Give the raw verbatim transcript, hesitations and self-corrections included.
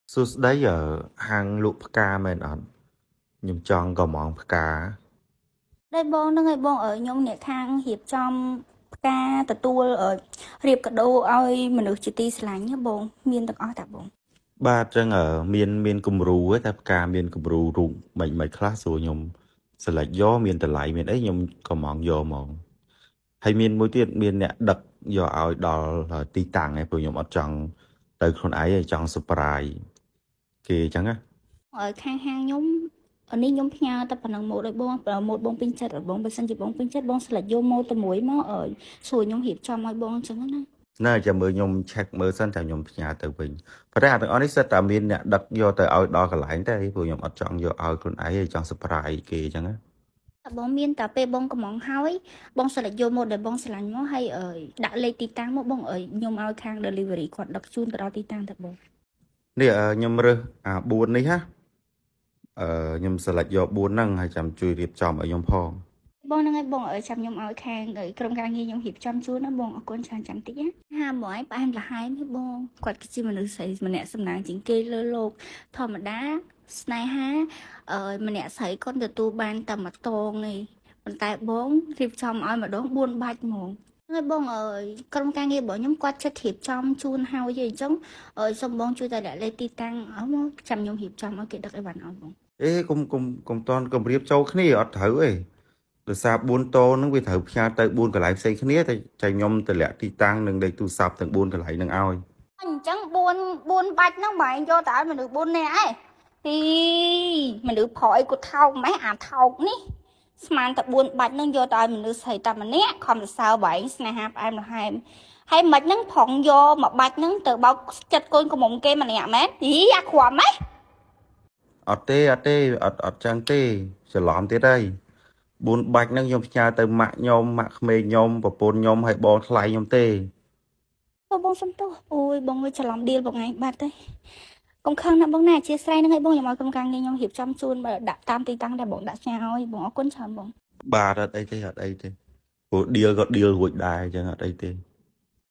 Suốt đấy ở hàng lụa ca men ẩn nhưng chọn có món cá ได้បងនឹងឲ្យបងឲ្យខ្ញុំអ្នកខាងរៀបចំផ្កាទទួលរៀបកាដូឲ្យមនុស្សជាទីស្រឡាញ់ណាបងមានទាំងអស់តាបង ba chân ở miền miền cùm rú ấy ta ca miền cùm rú rụng mấy mấy class rồi nhom sẽ là gió miền tây lại miền ấy nhom có món gió món hay miền mỗi tiết miền nè đập gió ao đò là tí tàng ấy vừa nhom ở trong từ con ấy trong surprise kì chẳng á ឲ្យខាងហាងខ្ញុំអានេះខ្ញុំផ្ញើតែប៉ុណ្ណឹងមកឲ្យបងមកបងពេញចិត្តឲ្យបងបើសិនជាបងពេញចិត្តបងស្លេចយកមកតែមួយមកឲ្យសួរខ្ញុំរៀបចំឲ្យបងអញ្ចឹងណា nơi cho mưa nhom check mưa sân cho nhom nhà từ bình và đây là từng anh sẽ tạm miền nè đập vô từ ao đò cái lại đây vừa nhom ở trong vô ao con ấy trong surprise kì chẳng á បងមានតែពេលបងកំងហើយបងស្លេចយកមកដែលបងស្រឡាញ់មកហើយដាក់លេខទីតាំងមកបងឲ្យខ្ញុំឲ្យខាង delivery គាត់ដឹកជូនទៅដល់ទីតាំងទៅបង nè nhom rơ à buồn đấy ha ờ nhom sẽ lại vô buồn năng hay chăm chui điệp chòm ở nhom phong បងនឹងឲ្យបងឲ្យចាំខ្ញុំឲ្យខាងក្រុមការងារខ្ញុំរៀបចំជូនណាបងអរគុណច្រើនចាំតិចណាហាមកឲ្យផ្អែមល្ហែមទេបងគាត់គឺជាមនុស្សស្រីម្នាក់សំណាងជាងគេលើលោកធម្មតាស្នេហាអឺម្នាក់ស្រីគាត់ទទួលបានតែមួយតងនេះប៉ុន្តែបងរៀបចំឲ្យម្ដងបួនបាច់ហ្មងហើយបងអើយក្រុមការងាររបស់ខ្ញុំគាត់ចិត្តរៀបចំជូនហើយអញ្ចឹងអើយសូមបងជួយតែដាក់លេខទីតាំងអស់មកចាំខ្ញុំរៀបចំឲ្យគេដឹកអីវ៉ាន់អស់បង ê cùng cùng cùng toàn cùng điệp châu cái này ở thử ấy từ xa buôn tô nó bị thử pha tới buôn cái lại xây cái này thì chạy nhom từ lẹ đi tăng đừng đây tu sập từng buôn cái lại đừng ao អញ្ចឹង4 4បាច់ហ្នឹងបែងយកតែឲ្យមនុស្ស4នាក់ឯងទីមនុស្សប្រអីគាត់ថោកម៉េះអាថោកនេះស្មានតែ4បាច់ហ្នឹងយកតែឲ្យមនុស្សស្រីតែម្នាក់ខំសរសើរបែងស្នេហាផ្អែមល្ហែមហើយមិនហ្នឹងប្រងយកមួយបាច់ហ្នឹងទៅបោកចិត្តកូនកំមុំគេម្នាក់មែនយីអាខ្វាំម៉េះ ở tê ở tê ở ở trang tê sẽ lỏm tê đây buôn bạch nó nhom nhà từ mạng nhom mạng mê nhom và bồn nhom hay bò lại nhom tê អូបងសុំទោសអូយបងវាច្រឡំឌីលបងឯងបាត់ទេកុំខឹងណាបងណាអធិស្ឋានហ្នឹងឲ្យបងខ្ញុំឲ្យក្រុមការងារខ្ញុំរៀបចំជូនបើដាក់តាមទីតាំងដែលបងដាក់ផ្ញើឲ្យបងអរគុណច្រើនបង bà ở đây thế ở đây thế deal có deal hụi đài chẳng ở đây thế